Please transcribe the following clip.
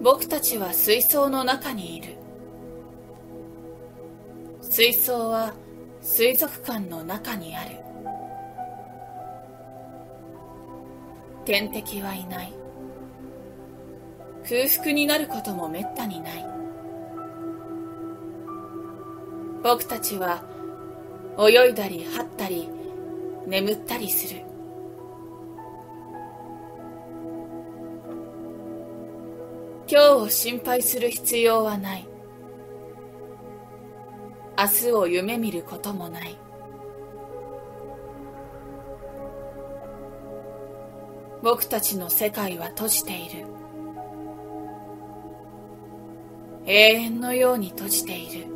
僕たちは水槽の中にいる。水槽は水族館の中にある。天敵はいない。空腹になることもめったにない。僕たちは泳いだり這ったり眠ったりする。今日を心配する必要はない。明日を夢見ることもない。僕たちの世界は閉じている。永遠のように閉じている。